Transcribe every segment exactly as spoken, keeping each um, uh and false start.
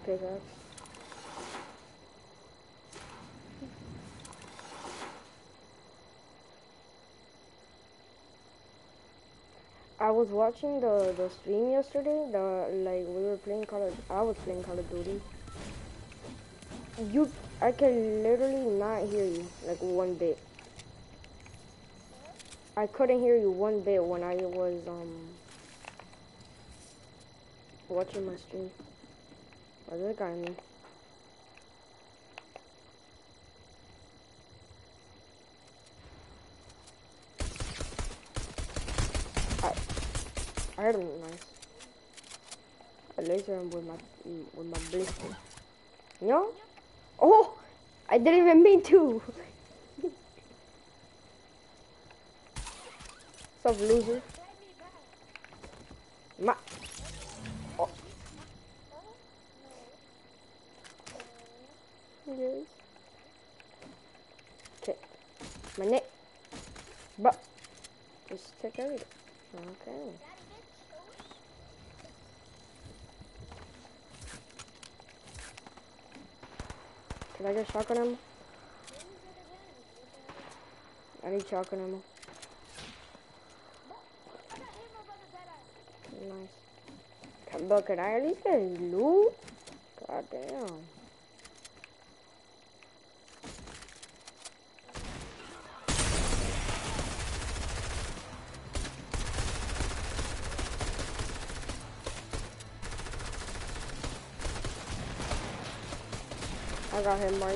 pickaxe. I was watching the the stream yesterday. The like we were playing Call of. I was playing Call of Duty. You, I can literally not hear you like one bit. I couldn't hear you one bit when I was um watching my stream. Where's that guy me? I I heard him nice. I laser him with my with my blister. No? Oh, I didn't even mean to. What's up, loser? My. Oh. Yes. Okay. My neck. But. Just take everything. Okay. Can I get shotgun ammo? I need shotgun ammo. Nice. Can, but can I at least get loot? God damn. I got him, Mike.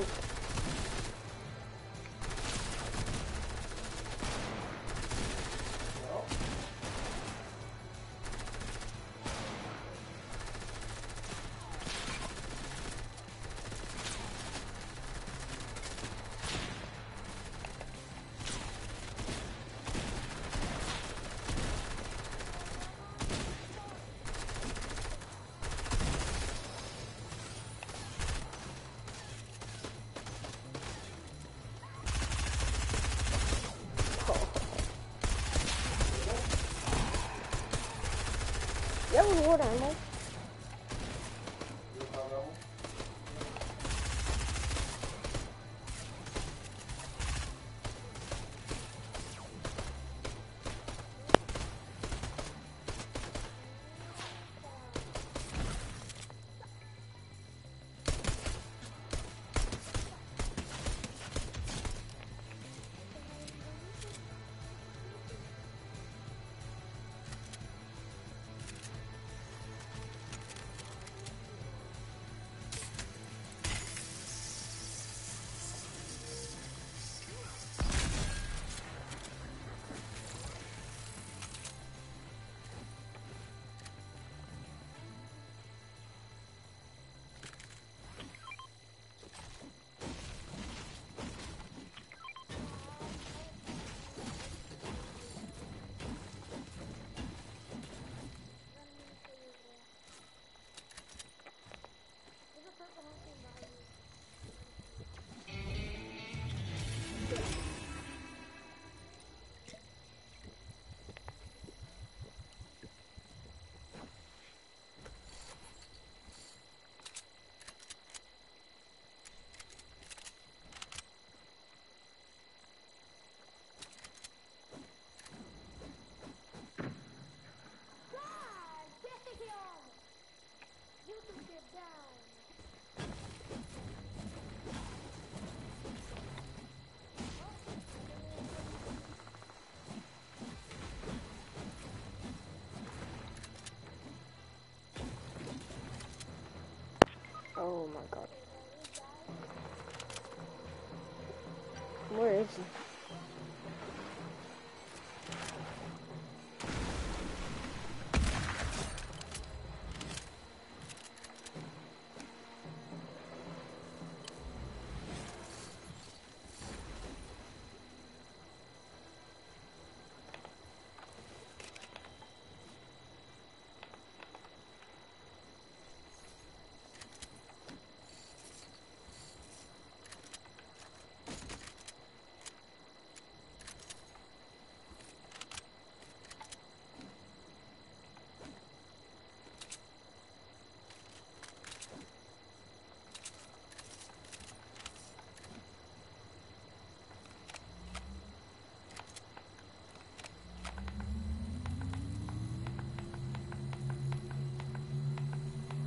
Yeah, with water ammo. Oh my god. Where is he?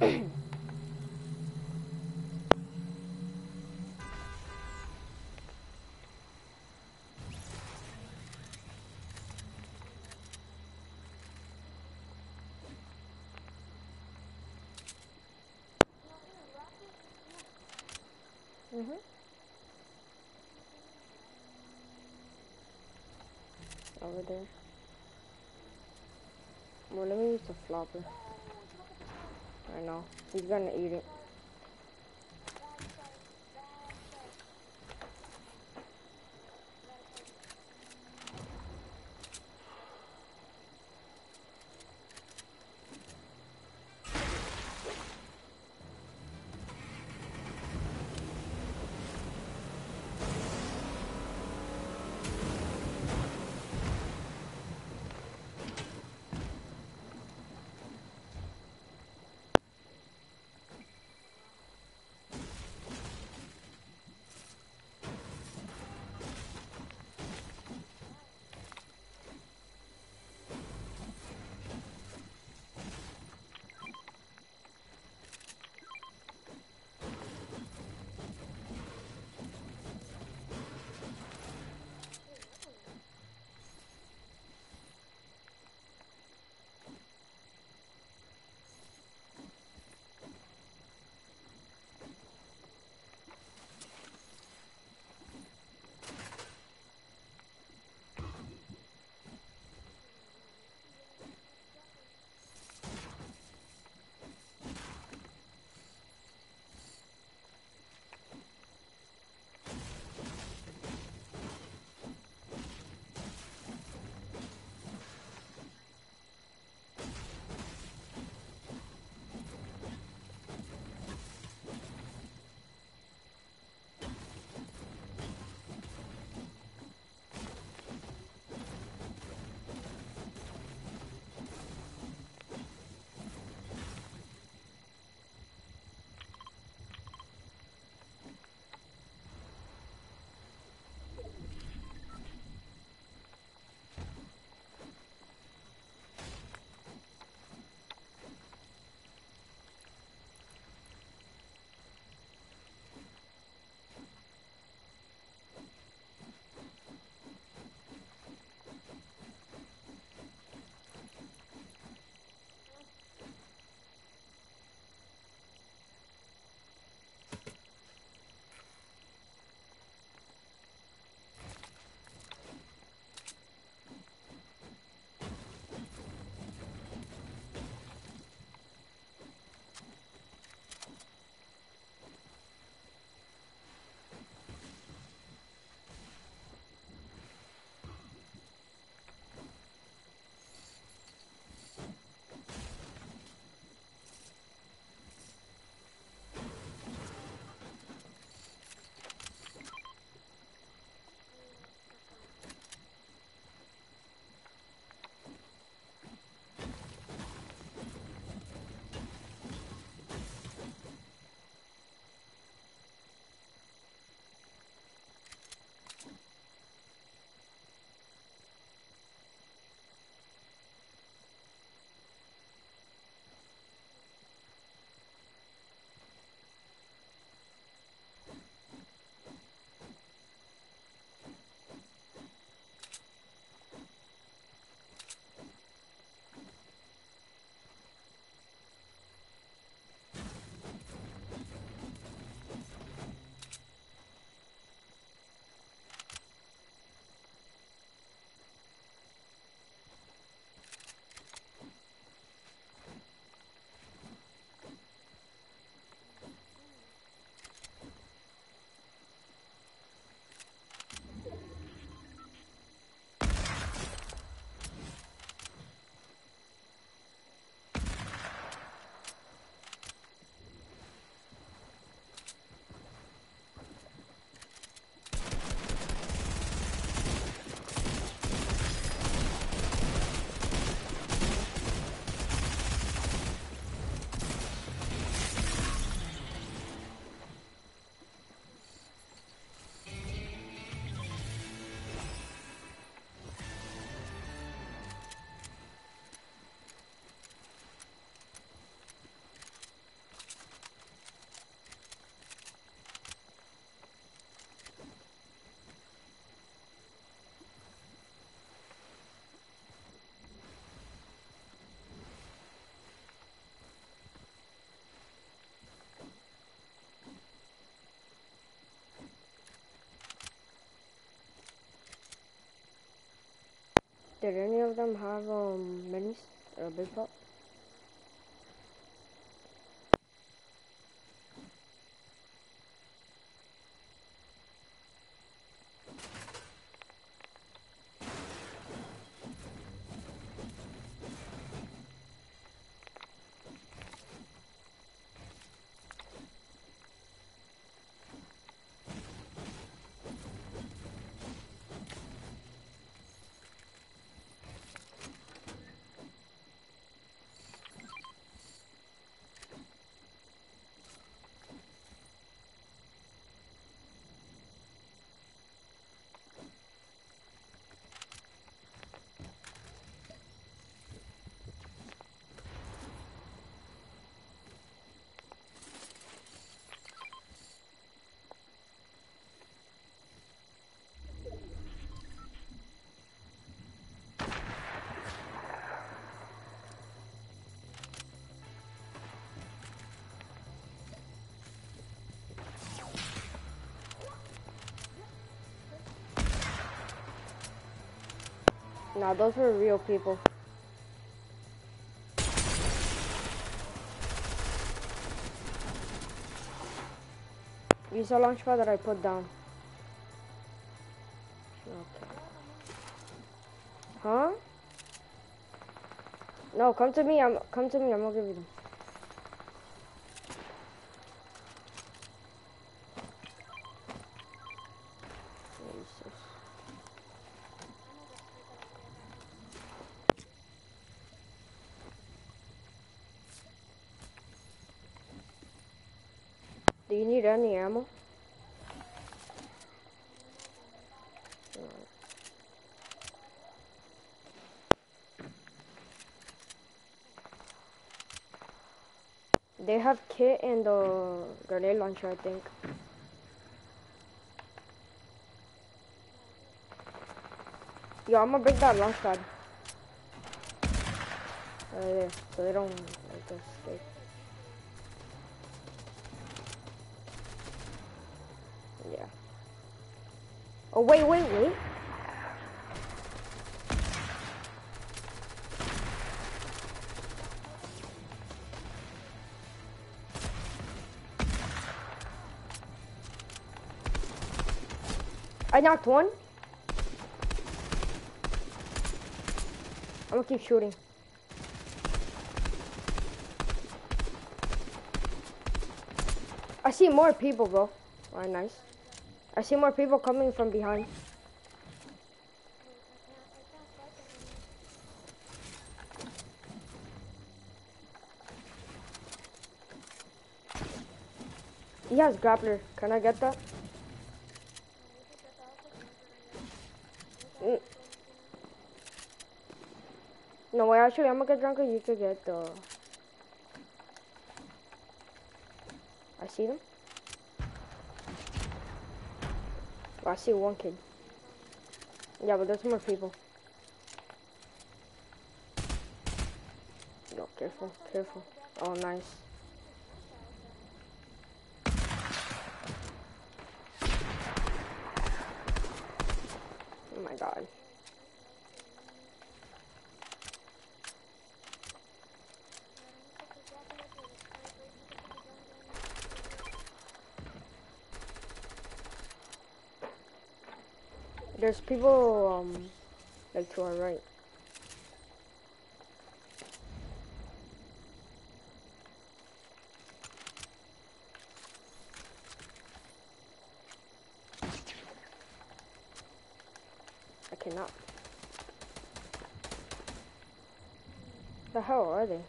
Mhm. Over there. Well, let me use the flopper. I know. He's gonna eat it. Did any of them have um minis or a big pop? Nah, those were real people. Use the launch pad that I put down. Okay. Huh? No, come to me. I'm come to me. I'm gonna give you them. Jesus. Do you need any ammo? They have kit and the grenade launcher, I think. Yo, I'm gonna break that launch pad. Right there, so they don't like this escape. Yeah. Oh wait, wait, wait. I knocked one. I'm gonna keep shooting. I see more people, bro. Alright, nice. I see more people coming from behind. He has grappler. Can I get that? Mm. No, wait, actually, I'm gonna get drunk and you could get the... I see them. Oh, I see one kid. Yeah, but there's more people. Yo, careful, careful. Oh, nice. Oh my god. There's people, um, like to our right. I cannot. The hell are they?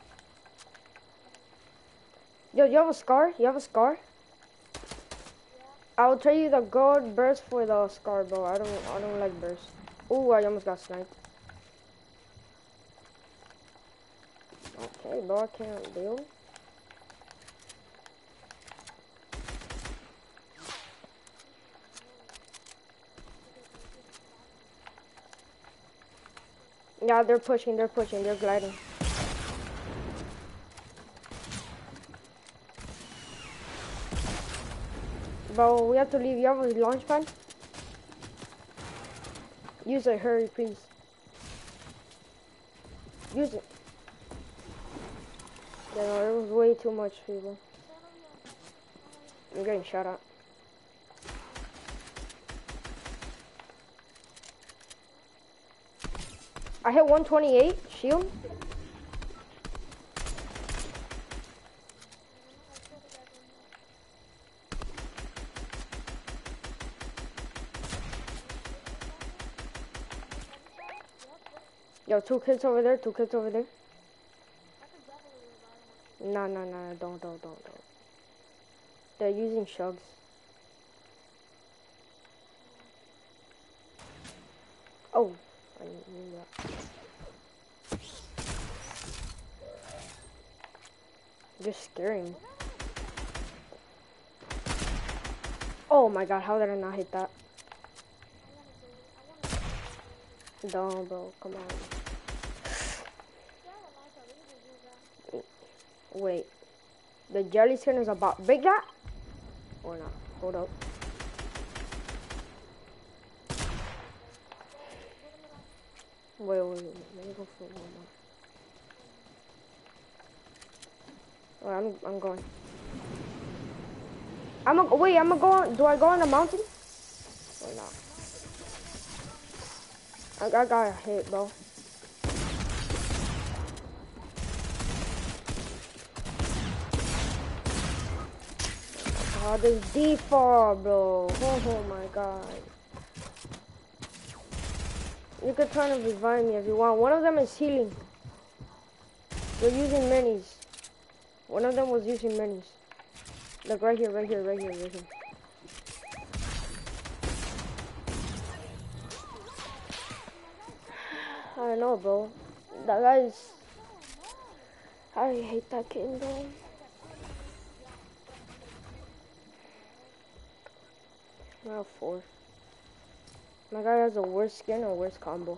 Yo, you have a scar? You have a scar? I'll trade you the gold burst for the scar, bro. I don't, I don't like burst. Ooh, I almost got sniped. Okay, bro, I can't deal. Yeah, they're pushing, they're pushing, they're gliding. Bro, we have to leave. You have a launch pad? Use it, hurry, please. Use it. Yeah, no, there was way too much people. I'm getting shot at. I hit one twenty-eight, shield. Yo, two kids over there, two kids over there. No, no, no, don't, don't, don't, don't. They're using shugs. Oh, I knew that. You're scaring. Oh my god, how did I not hit that? Don't, bro, come on. Wait, the jelly skin is about big that? Or not? Hold up. Wait, wait, wait, let me go for one more. Alright, I'm, I'm going. I'm gonna, wait, I'm gonna go on, do I go on the mountain? Or not? I, I got hit, bro. Oh, this default, bro. Oh, oh my god. You could try to revive me if you want. One of them is healing. They're using minis. One of them was using minis. Look, right here, right here, right here, right here. I don't know, bro. That guy's... I hate that kid, bro. I have four. My guy has a worse skin or worse combo.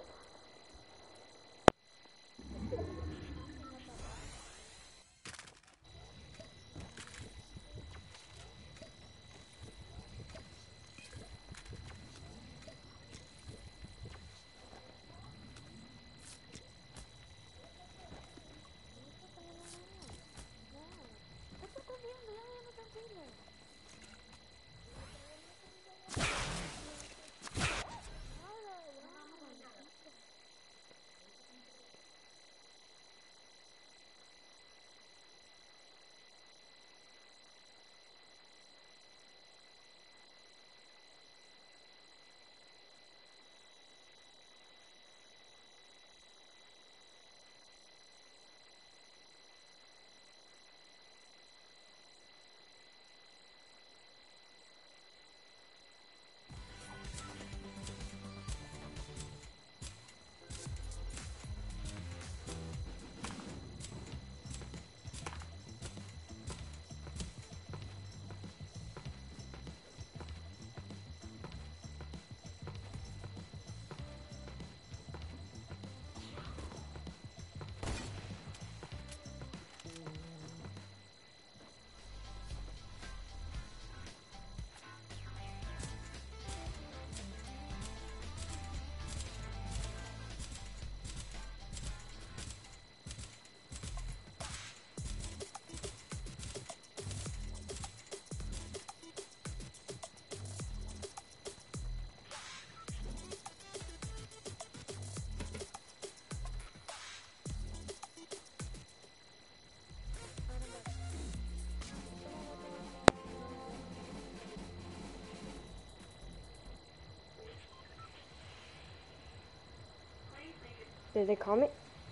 Did they comment?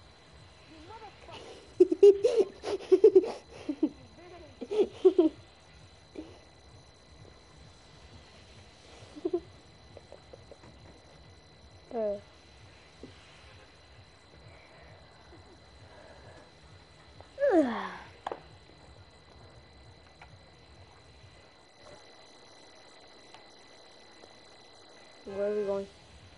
uh. Where are we going?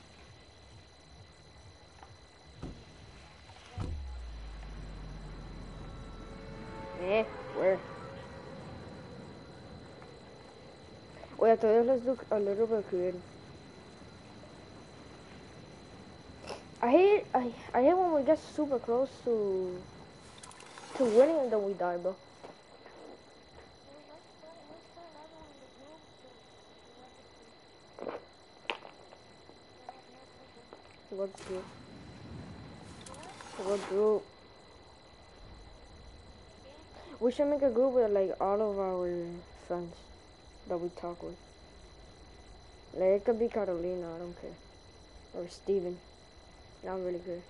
Eh, where? Wait, I thought let's look a little bit creative. I hate I I hate when we get super close to to winning and then we die, bro. What group? What group? We should make a group with like all of our friends that we talk with. Like it could be Carolina, I don't care. Or Steven. I don't really care.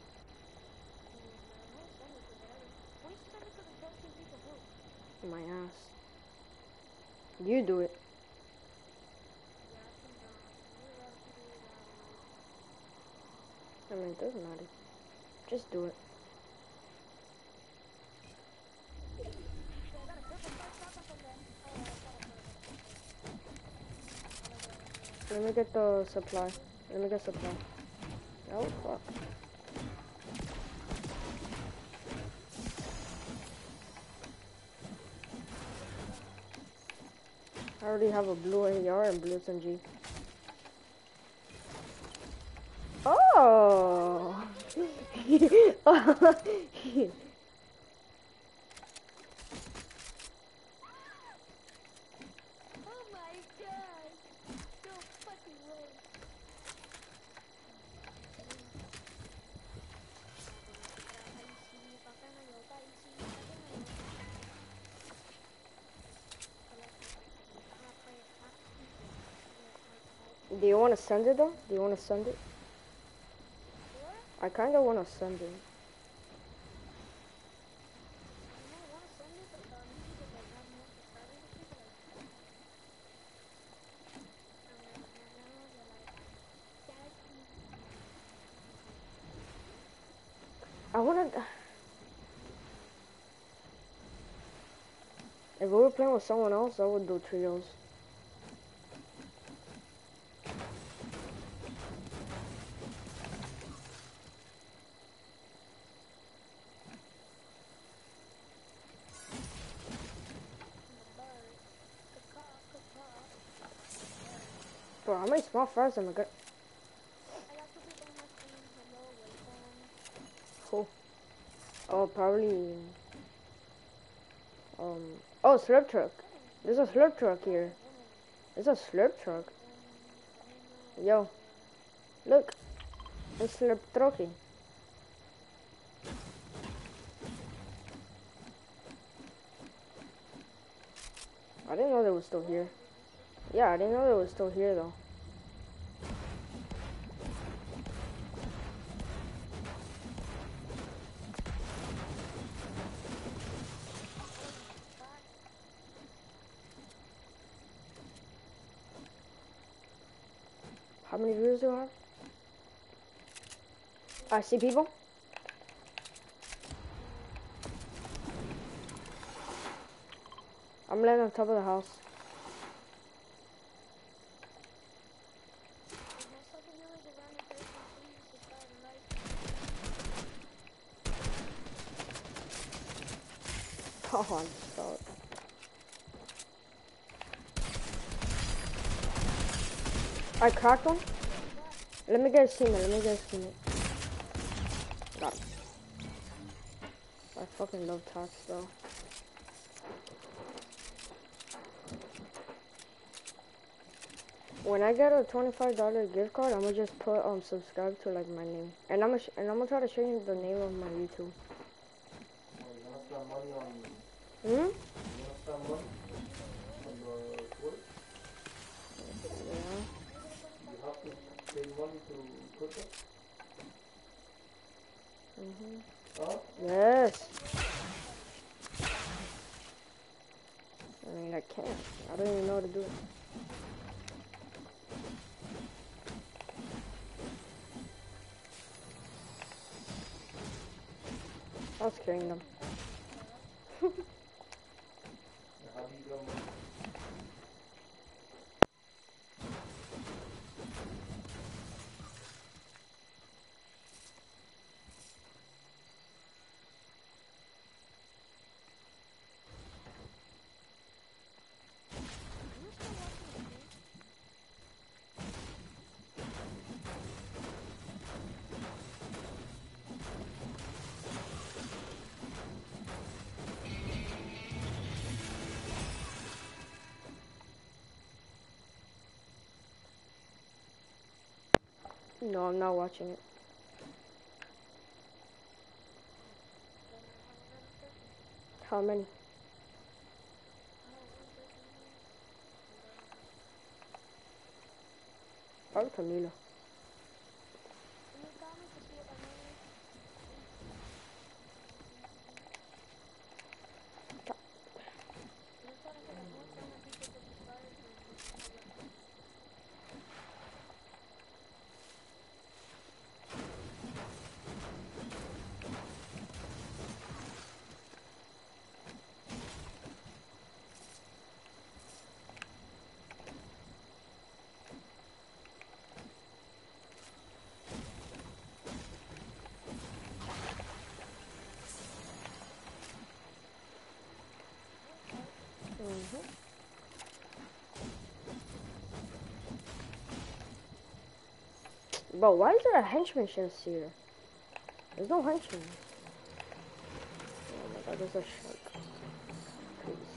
My ass. You do it. I mean, it doesn't matter. Just do it. Let me get the supply. Let me get supply. Oh, fuck. I already have a blue A R and blue S M G. Oh! Do you want to send it though? Do you want to send it? I kind of want to send it. I want to... If we were playing with someone else, I would do trios. Bro, how many small fries am I got? Cool. Oh, probably... Um... Oh, slurp truck. There's a slurp truck here. There's a slurp truck. Yo. Look. It's slurp trucky. I didn't know they were still here. Yeah, I didn't know they were still here though. How many viewers do I have? I see people. I'm landing on top of the house. Oh, I'm sorry. I cracked one. Let me get a teammate. Let me get a teammate. Got it. I fucking love tax though. When I get a twenty-five dollar gift card, I'm gonna just put um subscribe to like my name, and I'm gonna sh and I'm gonna try to show you the name of my YouTube. Hmm? Yeah. Mhm. Huh? Yes. I mean, I can't. I don't even know how to do it. I was carrying them. No, I'm not watching it. How many? Probably Camilo. Mm-hmm. But why is there a henchman chest here? There's no henchman. Oh my god, there's a shark. Please.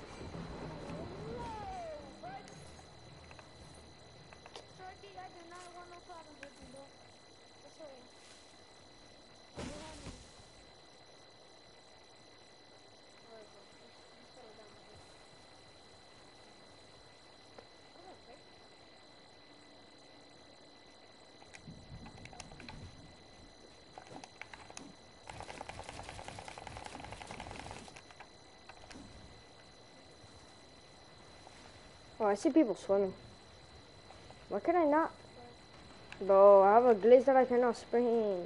Oh, I see people swimming. Why can I not? Bro, I have a glitch that I cannot sprint.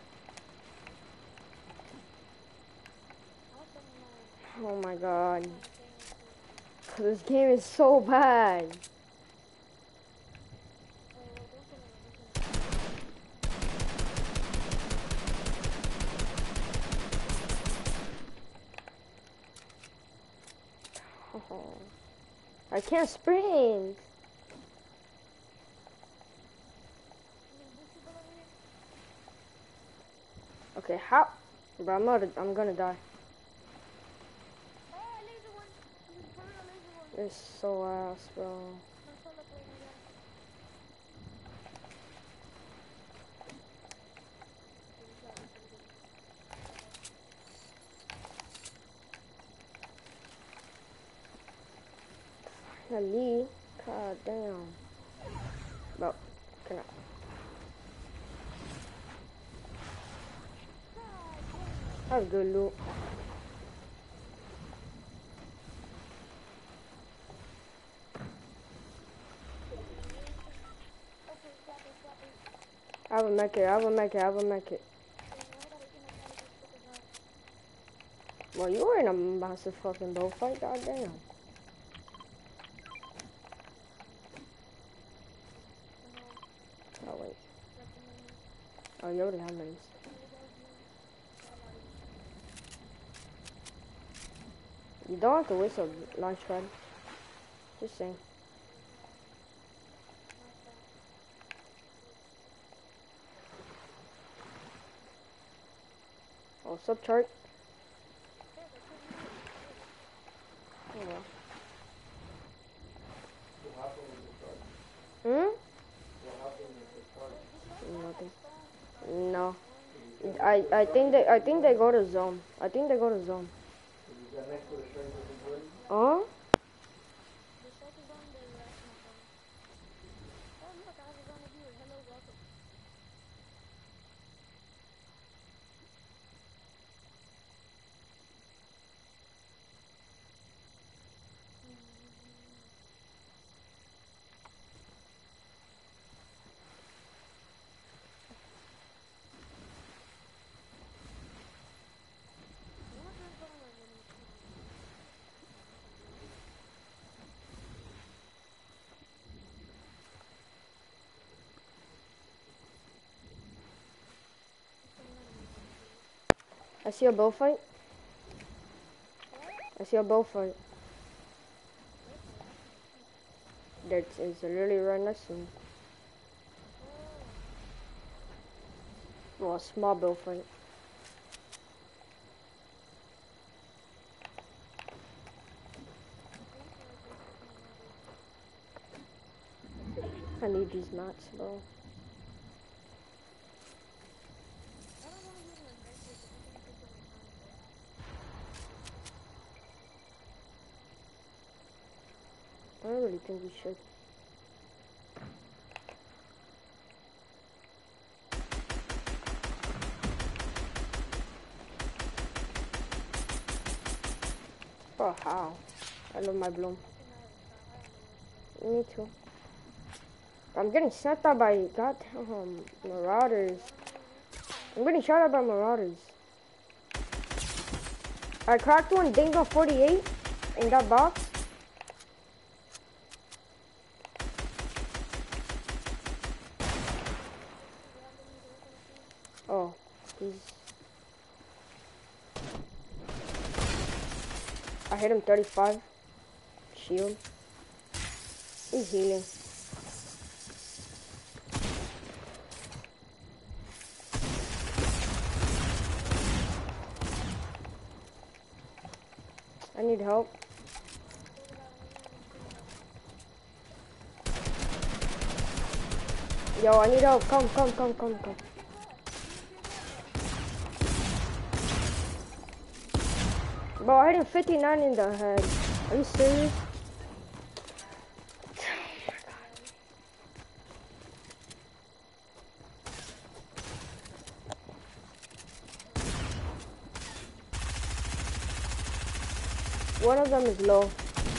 Oh my god. This game is so bad. Oh, I can't sprint. Okay, how? Bro, I'm gonna, I'm gonna die. It's so ass, bro. Finally, god damn. Bro, can I? I have good loot. I have a mech it, I have a mech it, I have a mech it. Well, you were in a massive fucking bullfight, god damn. Oh wait. Oh, you already have minis. You don't have to waste a launch pad. Just saying. Oh, what's up, chart? Oh well. Hmm? Nothing. No. I I think they I think they go to zone. I think they go to zone. Huh? I see a bullfight. I see a bullfight. That is literally right next to me. Well, a small bullfight. I need these mats, bro. I don't really think we should. Oh, how? I love my bloom. Me too. I'm getting shot at by goddamn marauders. I'm getting shot at by marauders. I cracked one Dingo forty-eight in that box. Oh, he's... I hit him thirty-five. Shield. He's healing. I need help. Yo, I need help. Come, come, come, come, come. Bro, I hit him fifty-nine in the head. Are you serious? One of them is low.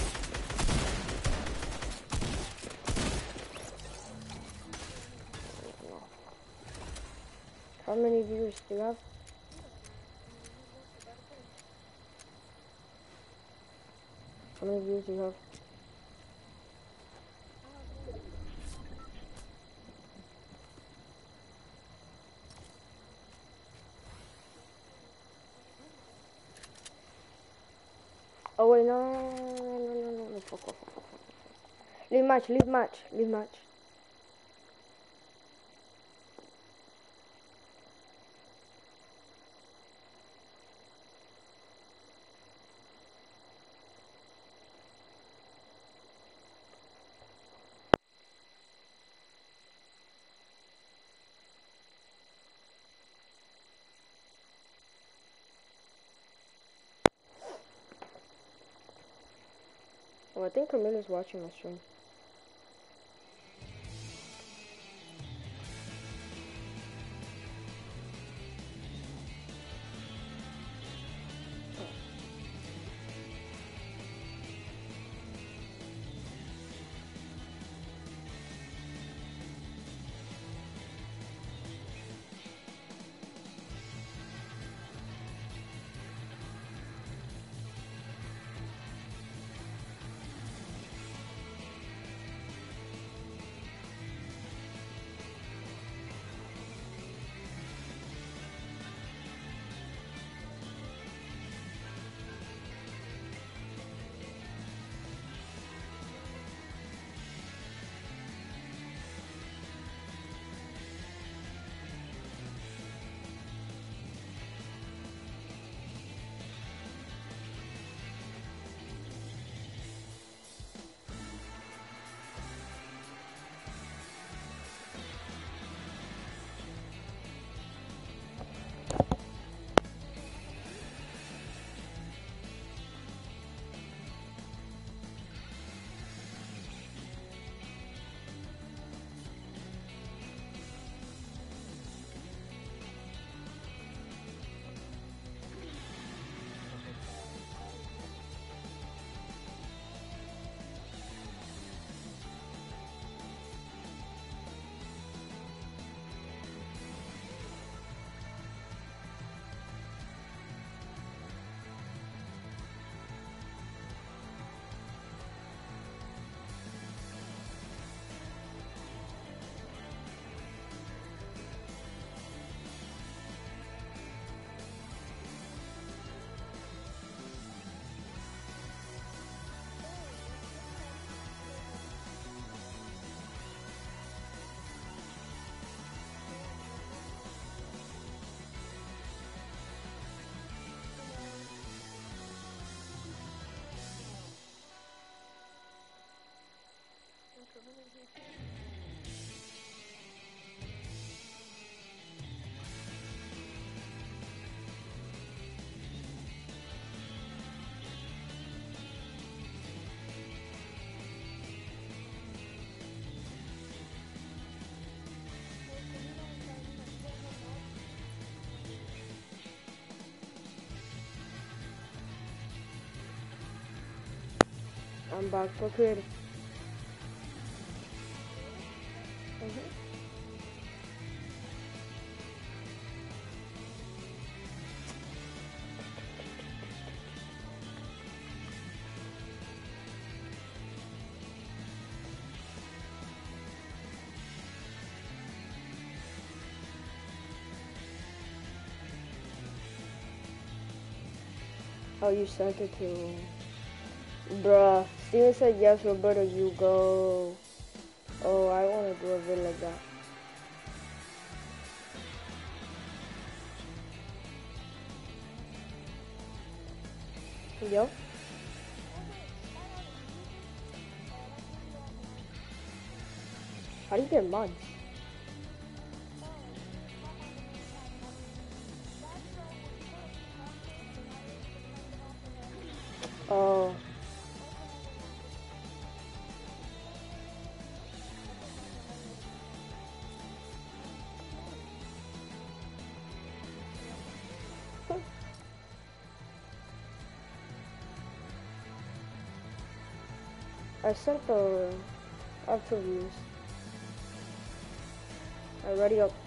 How many viewers do you have? How many views do you have? Oh wait, no, no, no, no, no, no, fuck, fuck, fuck, fuck. Leave match, leave match, leave match. Oh, I think Camilla's watching my stream. I'm back for creative. Mm-hmm. Oh, you sent it to... Bruh. Steven said yes, Roberto, you go. Oh, I want to do a vid like that. Yo. How do you get mods? Oh. I sent the up to views. Already up.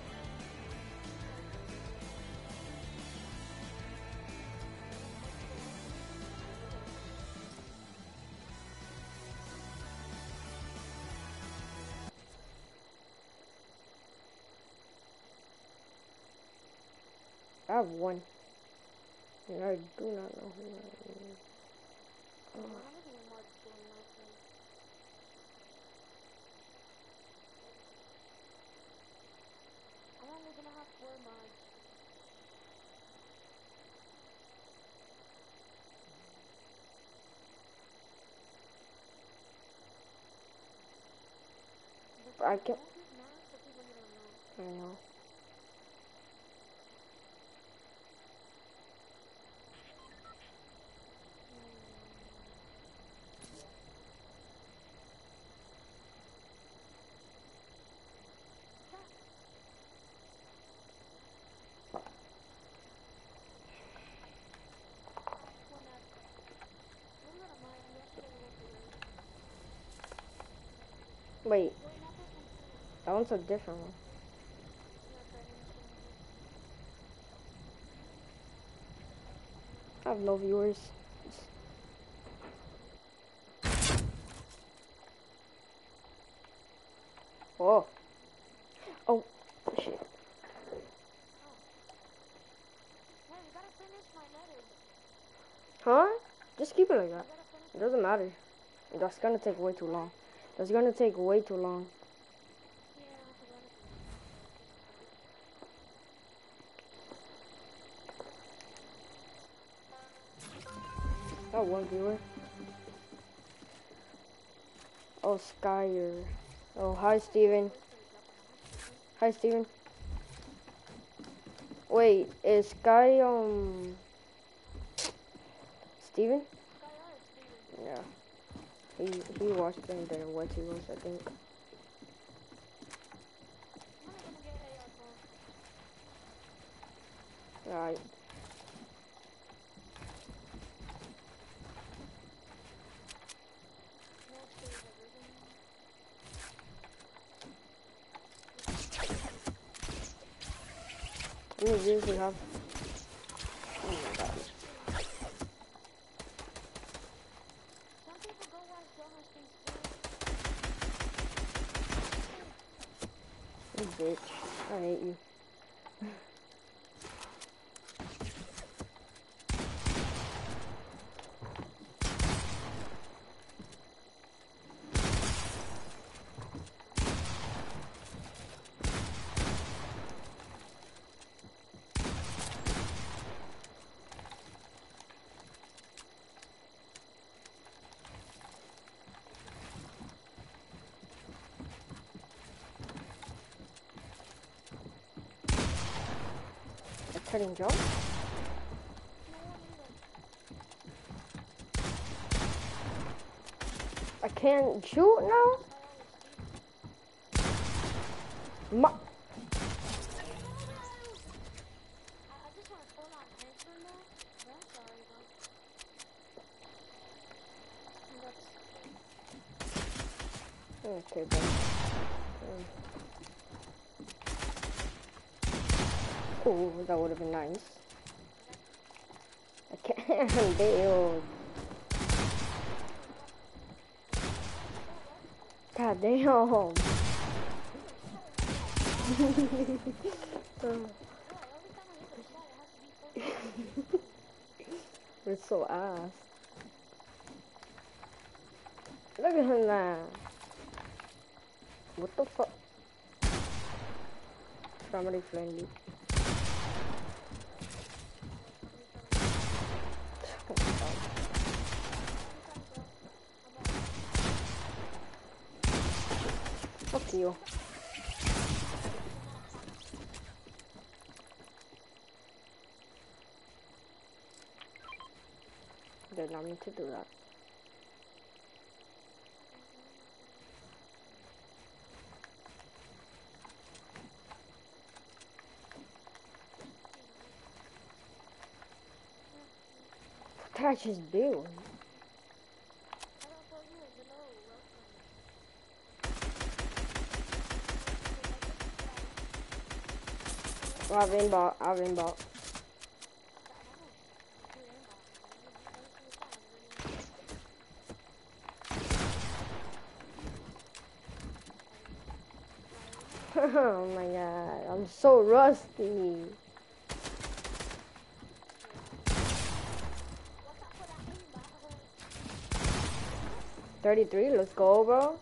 I have one. And I do not know who that is. Oh. I can't. I know. Wait, that one's a different one. I have no viewers. Oh. Oh, shit. Huh? Just keep it like that. It doesn't matter. That's gonna take way too long. That's gonna take way too long. That one viewer. Oh, Skyer. Oh, hi, Steven. Hi, Steven. Wait, is Sky, um... Steven? Yeah. He, he watched it and then what he was, I think. Alright. How many views do you have? Oh my god. You bitch. I hate you. Cutting jump? I can't shoot now? Ma Okay, but. Um, oh, that would have been nice. I can't. Damn. God damn. We're so ass. Look at him now. What the fuck? Family friendly. Fuck you. Did not mean to do that. What did I just do? I've aimbot, I've aimbot. Oh my god, I'm so rusty. thirty-three, let's go, bro.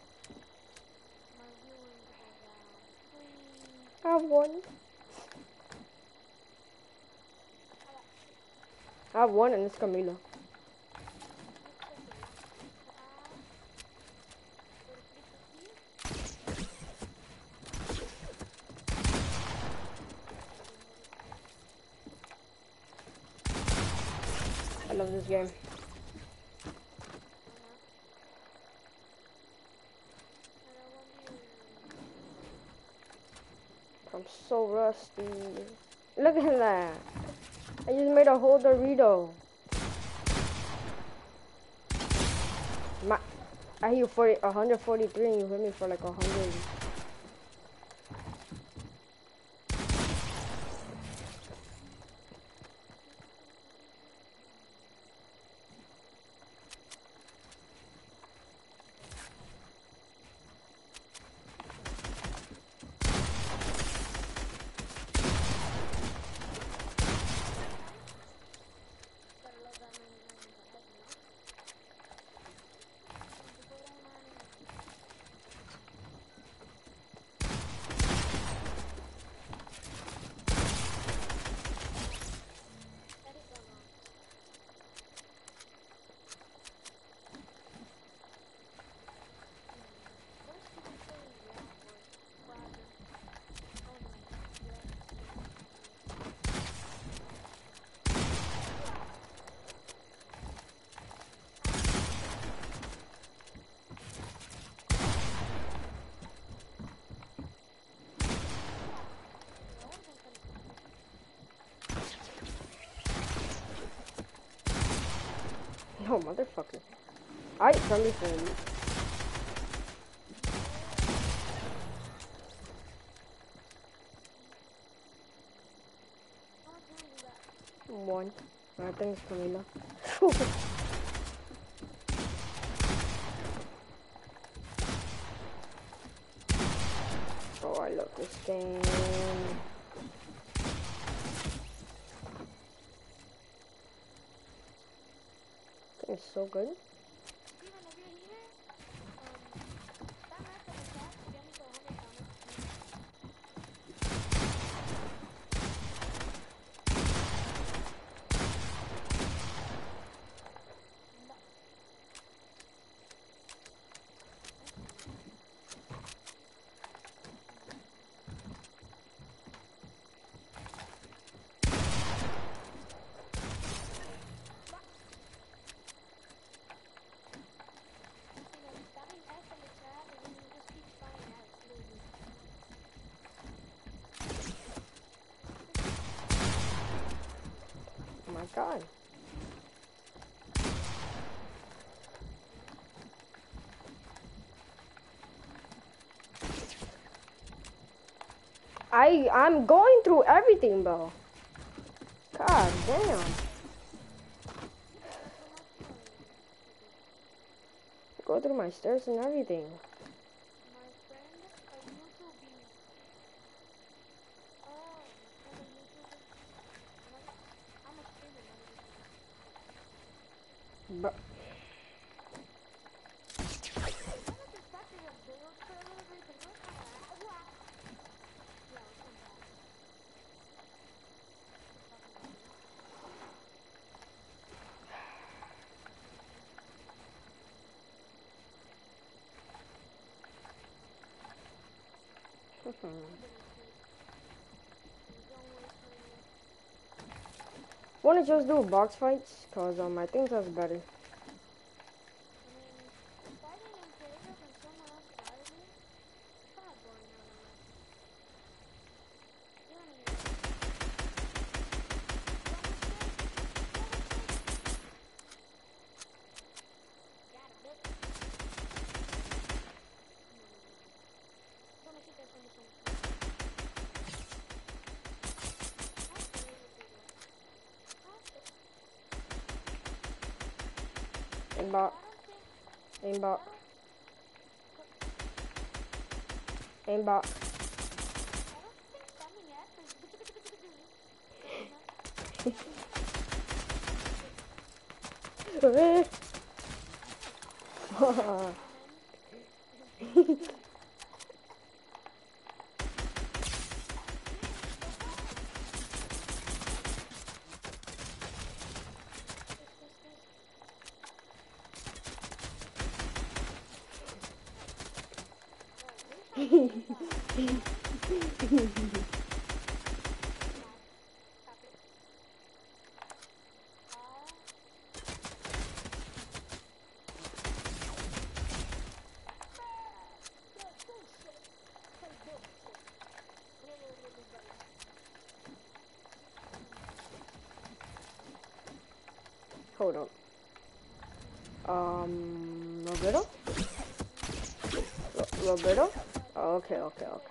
I have one. I have one and it's Camila. I love this game. I'm so rusty. Look at that. I just made a whole Dorito. My, I hit you for one forty-three and you hit me for like one hundred. No, motherfucker. I friendly friendly. One. I think it's Camila. Oh, I love this game. It's so good. I I'm going through everything, bro. God damn. Go through my stairs and everything. But wanna just do box fights? Cause um I think that's better. Aimbot. Aimbot. Aimbot. Hold up. Um, Roberto? Ro Roberto? Oh, okay, okay, okay.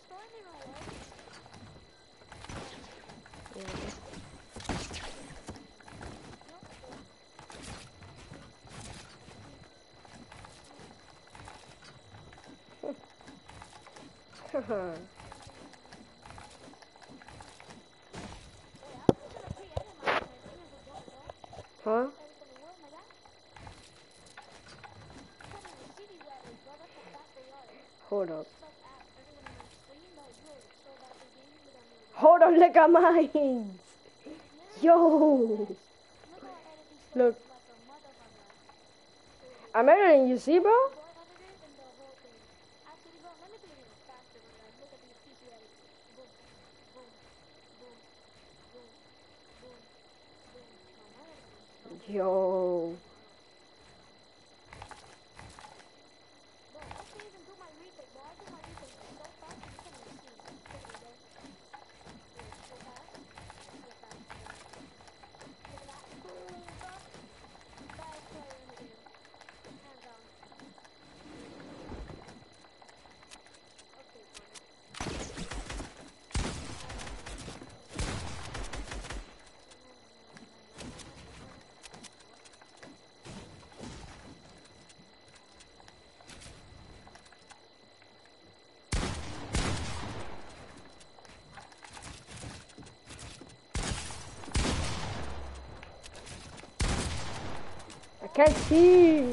Yeah. Huh? Hold up. Hold up, look at mine. Yo. Look. I'm better than you, see, bro? Yo. I can't see.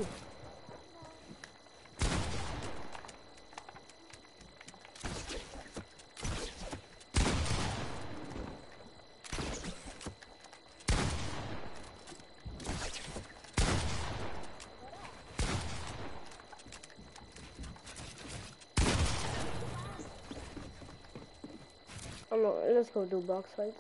I'm a, let's go do box fights.